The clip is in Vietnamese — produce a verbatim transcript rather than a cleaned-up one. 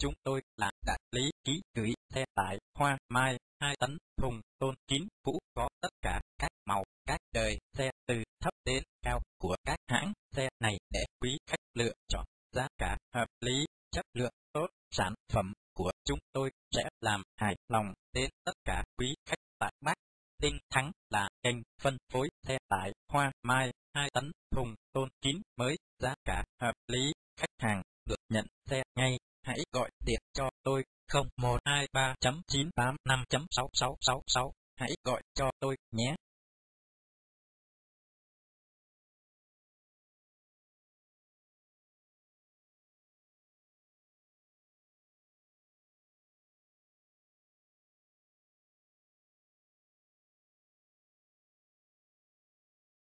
chúng tôi là đại lý ký gửi xe tải Hoa Mai hai tấn thùng tôn kín cũ có tất cả các màu, các đời xe từ thấp đến cao của các hãng xe này để quý khách lựa chọn. Giá cả hợp lý, chất lượng tốt, sản phẩm của chúng tôi sẽ làm hài lòng đến tất cả quý khách tại Bắc Tinh Thắng là kênh phân phối xe tải Hoa Mai hai tấn thùng tôn kín mới, giá cả hợp lý, khách hàng được nhận xe ngay. Hãy gọi điện cho tôi không một hai ba chín tám năm sáu sáu sáu sáu, hãy gọi cho tôi nhé.